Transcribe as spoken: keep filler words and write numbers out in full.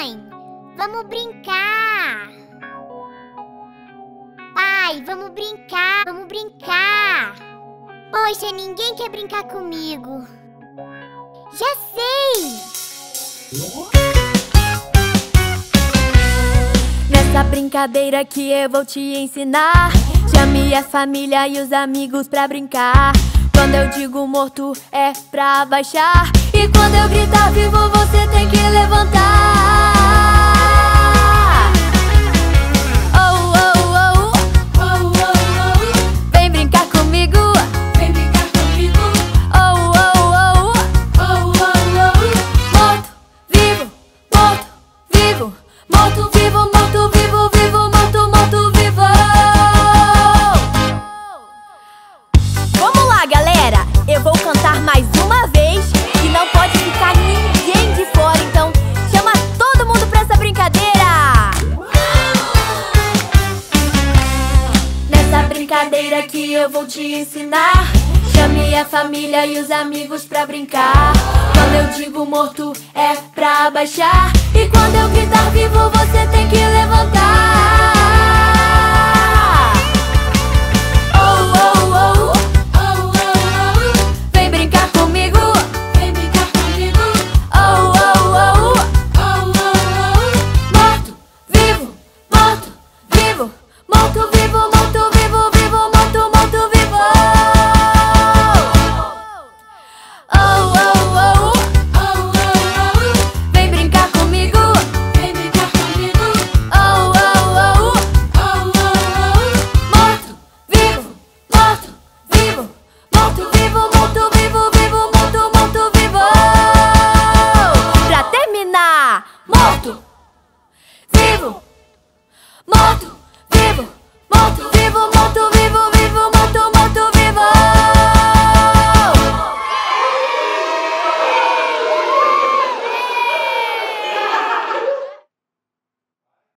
Mãe, vamos brincar. Pai, vamos brincar, vamos brincar. Poxa, ninguém quer brincar comigo. Já sei! Nessa brincadeira que eu vou te ensinar, chame a família e os amigos pra brincar. Quando eu digo morto é pra baixar, e quando eu gritar vivo você tem que levantar. Oh, oh, oh, oh, oh, oh. Vem brincar comigo, vem brincar comigo. Oh, oh, oh, oh, oh, oh. Morto, vivo, morto, vivo, morto, vivo, morto, vivo, vivo, morto, morto, vivo. Vamos lá, galera, eu vou cantar mais uma vez e não pode ficar ninguém de fora, então chama todo mundo pra essa brincadeira. Nessa brincadeira que eu vou te ensinar, chame a família e os amigos pra brincar. Quando eu digo morto é pra baixar, e quando eu gritar vivo você tem que levantar. Morto, vivo, morto.